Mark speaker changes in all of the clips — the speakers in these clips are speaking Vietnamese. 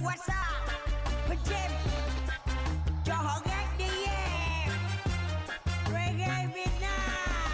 Speaker 1: what's up với James, cho họ gác đi yeah. Reggae Việt Nam.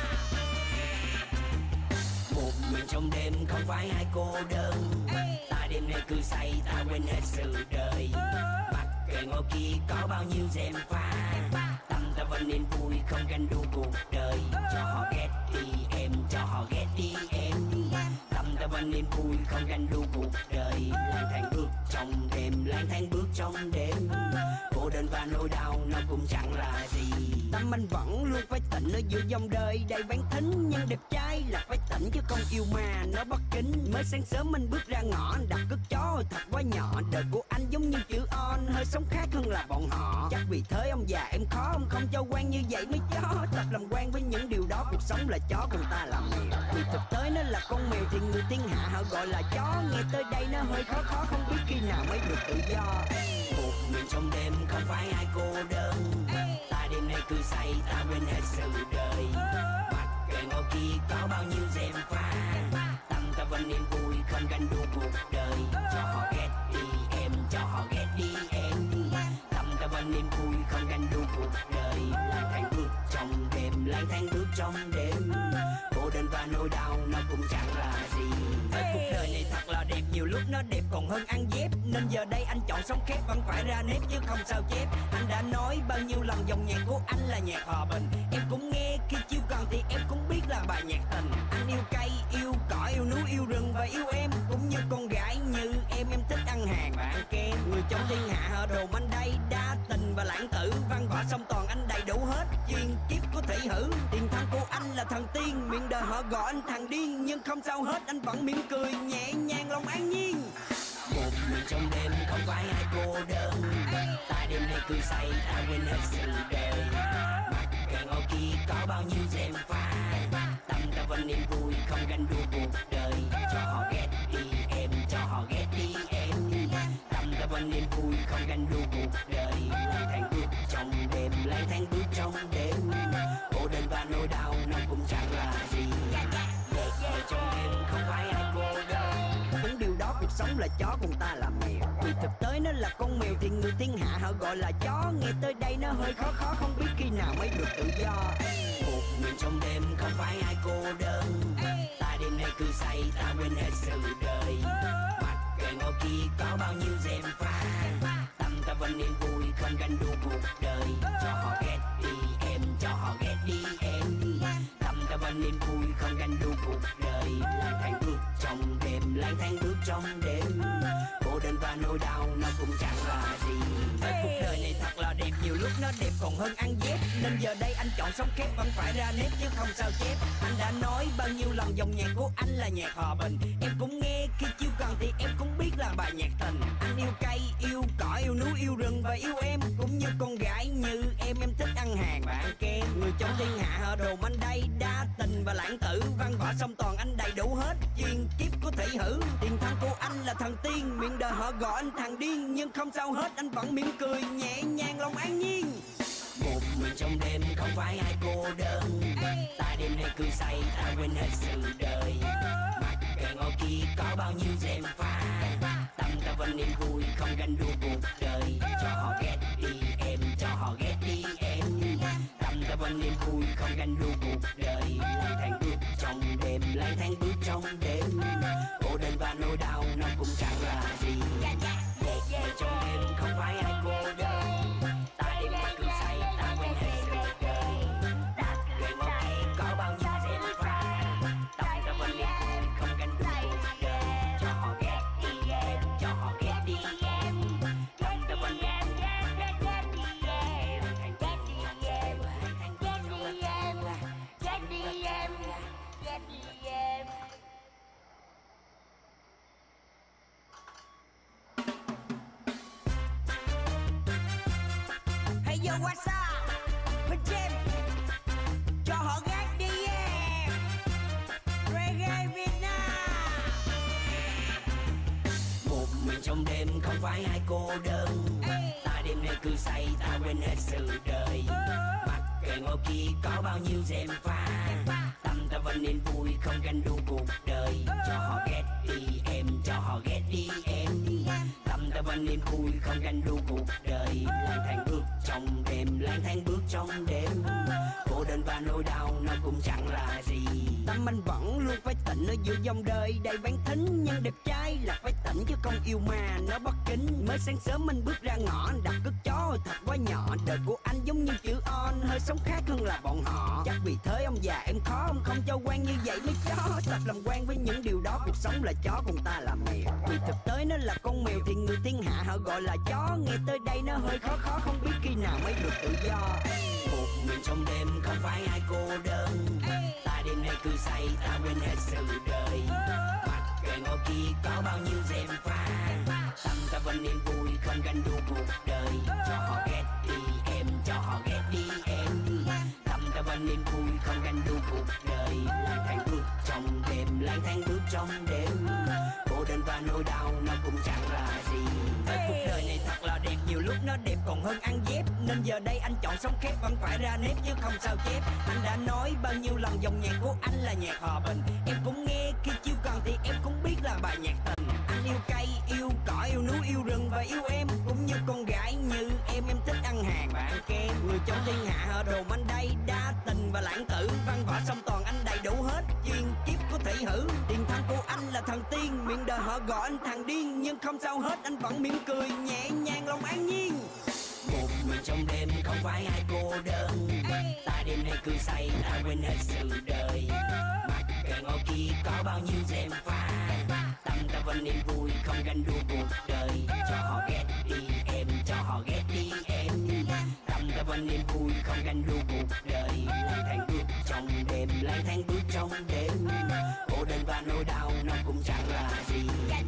Speaker 2: Một mình trong đêm không phải ai cô đơn. Ta đêm nay cứ say ta quên hết sự đời. Mặc kệ ngồi kia có bao nhiêu gièm pha, tâm ta vẫn nên vui không ganh đua cuộc đời. Cho họ ghét đi em, cho họ ghét đi em. Tâm ta vẫn nên vui không ganh đua cuộc đời. Lang thang bước trong đêm, lang thang bước trong đêm. Cô đơn và nỗi đau nó cũng chẳng là gì.
Speaker 1: Tâm anh vẫn luôn phải tỉnh ở giữa dòng đời đầy bán thính. Nhưng đẹp trai là phải tỉnh chứ không yêu mà nó bất kính. Mới sáng sớm anh bước ra ngõ, anh đặt cất chó thật quá nhỏ. Đời của anh giống như chữ on, hơi sống khác hơn là bọn họ. Chắc vì thế ông già em khó, ông không cho quan như vậy mới chó. Tập làm quan với những điều đó, cuộc sống là chó còn ta là mèo. Vì thực tế nó là con mèo thì người thiên hạ họ gọi là chó. Nghe tới đây nó hơi khó khó, không biết khi nào mới được tự do.
Speaker 2: Một mình trong đêm không phải ai cô đơn. Ta đêm nay cứ say ta quên hết sự đời. Mặc kệ ngồi kia có bao nhiêu gièm pha, tâm ta vẫn nên vui không ganh đua cuộc đời. Cho họ ghét đi em, cho họ ghét đi em. Tâm ta vẫn nên vui không ganh đua cuộc đời. Lang thang bước trong đêm, lang thang bước trong đêm. Cô đơn và nỗi đau nó cũng chẳng là gì.
Speaker 1: Cuộc đời này thật là đẹp, nhiều lúc nó đẹp còn hơn ăn dép. Nên giờ đây anh chọn sống khép, vẫn phải ra nếp chứ không sao chép. Anh đã nói bao nhiêu lần dòng nhạc của anh là nhạc hòa bình. Em cũng nghe khi chiêu còn thì em cũng biết là bài nhạc tình. Anh yêu cây, yêu cỏ, yêu núi, yêu rừng và yêu em. Cũng như con gái như em thích ăn hàng và ăn kem. Người trong thiên hạ họ đồn anh đây đa tình và lãng tử. Văn võ song toàn anh đầy đủ hết, chuyên kiếp có thể hử. Tiền thân của anh là thần tiên, miệng đời họ gọi anh thằng điên. Nhưng không sao hết, anh vẫn mỉm cười nhẹ nhàng lòng an nhiên.
Speaker 2: Một mình trong đêm không phải ai cô đơn. Ta đêm nay cứ say ta quên hết sự đời. Mặc kệ ngồi kia có bao nhiêu gièm pha, tâm ta vẫn nên vui không ganh đua cuộc đời. Cho họ ghét đi em, cho họ ghét đi em. Tâm ta vẫn nên vui không ganh đua cuộc đời. Lang thang bước trong đêm, lang thang bước trong đêm. Cô đơn và nỗi đau nó cũng chẳng là gì. Một mình trong đêm không phải ai cô đơn.
Speaker 1: Đúng điều đó, cuộc sống là chó còn ta là mèo. Vì thực tế nó là con mèo thì người thiên hạ họ gọi là chó. Nghe tới đây nó hơi khó khó, không biết khi nào mới được tự do.
Speaker 2: Một mình trong đêm không phải ai cô đơn. Ta đêm nay cứ say ta quên hết sự đời. Mặc kệ ngồi kia có bao nhiêu gièm pha, tâm ta vẫn nên vui không ganh đua cuộc đời. Cho họ ghét đi em, cho họ ghét đi em. Tâm ta vẫn nên vui không ganh đua cuộc đời. Lang thang bước trong đêm, lang thang bước trong đêm. Cô đơn và nỗi đau nó cũng chẳng là gì.
Speaker 1: Cuộc đời này thật là đẹp, nhiều lúc nó đẹp còn hơn ăn dép. Nên giờ đây anh chọn sống khép, vẫn phải ra nếp chứ không sao chép. Anh đã nói bao nhiêu lần dòng nhạc của anh là nhạc hòa bình. Em cũng nghe khi chiêu cần thì em cũng biết là bài nhạc tình. Anh yêu cây, yêu cỏ, yêu núi, yêu rừng và yêu em. Cũng như con gái như em thích ăn hàng và ăn kem. Người trong thiên hạ họ đồn anh đây đa tình và lãng tử. Văn võ song toàn anh đầy đủ hết, chuyên kiếp có thể hử. Tiền thân của anh là thần tiên, miệng đời họ gọi anh thằng điên. Nhưng không sao hết, anh vẫn mỉm cười nhẹ nhàng lòng an nhiên.
Speaker 2: Một mình trong đêm không phải ai cô đơn. Ta đêm nay cứ say ta quên hết sự đời. Mặc kệ ngồi kia có bao nhiêu gièm pha, tâm ta vẫn nên vui không ganh đua cuộc đời. Cho họ ghét đi em, cho họ ghét đi em. Tâm ta vẫn nên vui không ganh đua cuộc đời. Lang thang bước trong đêm, lang thang bước trong đêm. Cô đơn và nỗi đau nó cũng chẳng là gì. Một mình trong đêm không phải ai cô đơn. Ta đêm nay cứ say ta quên hết sự đời. Mặc kệ ngồi kia có bao nhiêu gièm pha, tâm ta vẫn nên vui không ganh đua cuộc đời. Cho họ ghét đi em, cho họ ghét đi em. Tâm ta vẫn nên vui không ganh đua cuộc đời.
Speaker 1: Hey yo, what's up với James, cho họ gác đi yeah. Reggae Việt Nam.
Speaker 2: Một mình trong đêm không phải ai cô đơn. Ta đêm nay cứ say ta quên hết sự đời. Mặc kệ ngồi kia có bao nhiêu gièm pha, tâm ta vẫn nên vui không ganh đua cuộc đời. Cho họ ghét đi em, cho họ ghét đi em. Tâm ta vẫn quanh niềm vui không ganh đua cuộc đời. Lang thang bước trong đêm, lang thang bước trong đêm, cô đơn và nỗi đau nó cũng chẳng là gì.
Speaker 1: Tâm anh vẫn luôn phải tỉnh ở giữa dòng đời đầy bán thính, nhưng đẹp trai là phải tỉnh chứ không yêu mà nó bất kính. Mới sáng sớm anh bước ra ngõ, đặt cất chó thật quá nhỏ. Đời của anh giống như chữ on, hơi sống khác hơn là bọn họ. Chắc vì thế ông già em khó, ông không cho quan như vậy mấy chó. Tập làm quan với những điều đó, cuộc sống là chó còn ta là mèo. Vì thực tế nó là con mèo thì người thiên hạ họ gọi là chó. Nghe tới đây nó hơi khó khó, không biết khi nào mới được tự do.
Speaker 2: Một mình trong đêm không phải ai cô đơn, ta đêm nay cứ say ta quên hết sự đời. Mặc kệ ngồi kia có bao nhiêu gièm pha, tâm ta vẫn niềm vui không ganh đua cuộc đời. Cho họ ghét đi em, cho họ ghét đi em, tâm ta vẫn niềm vui không ganh đua cuộc đời. Lang thang bước trong đêm, lang thang bước trong đêm, cô đơn và nỗi đau nó cũng chẳng là gì.
Speaker 1: Cuộc đời này thật là đẹp, nhiều lúc nó đẹp còn hơn ăn dép. Nên giờ đây anh chọn sống khép, vẫn phải ra nếp chứ không sao chép. Anh đã nói bao nhiêu lần dòng nhạc của anh là nhạc hòa bình. Em cũng nghe khi chiêu còn thì em cũng biết là bài nhạc tình. Anh yêu cây, yêu cỏ, yêu núi, yêu rừng và yêu em. Cũng như con gái như em thích ăn hàng và ăn kem. Người trong thiên hạ họ đồn anh đây đa tình và lãng tử. Văn võ song toàn anh đầy đủ hết, chuyên kiếp của thị hử. Tiền thân của anh là thần tiên, miệng đời họ gọi anh thằng điên. Nhưng không sao hết, anh vẫn mỉm cười nhẹ nhàng lòng an nhiên.
Speaker 2: Một mình trong đêm không phải ai cô đơn, ta đêm nay cứ say ta quên hết sự đời. Mặc kệ ngồi kia có bao nhiêu gièm pha, tâm ta vẫn niềm vui không ganh đua cuộc đời. Cho họ ghét đi em, cho họ ghét đi em, tâm ta vẫn niềm vui không ganh đua cuộc đời. Lang thang bước trong đêm, lang thang bước trong đêm, cô đơn và nỗi đau nó cũng chẳng là gì.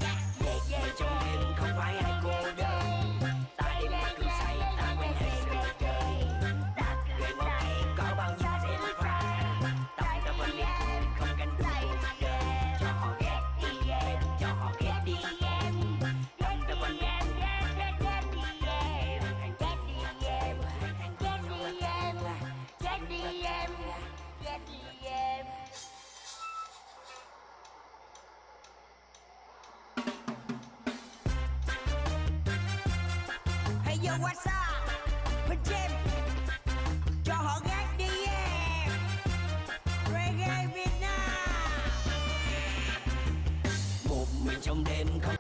Speaker 2: Một mình trong đêm không phải ai cô đơn, ta đêm nay cứ say ta quên hết sự đời. Đặt người một kia có bao nhiêu gièm pha, tâm ta vẫn niềm vui không ganh đua cuộc đời. Cho họ ghét đi em, cho họ ghét đi em, tâm ta vẫn niềm vui không ganh đua cuộc đời. Ghét đi em, ghét đi em, ghét đi em, ghét đi em.
Speaker 1: Hey yo, what's up? Put Jam. Cho họ ghét đi em. Reggae Việt Nam.
Speaker 2: Một mình trong đêm không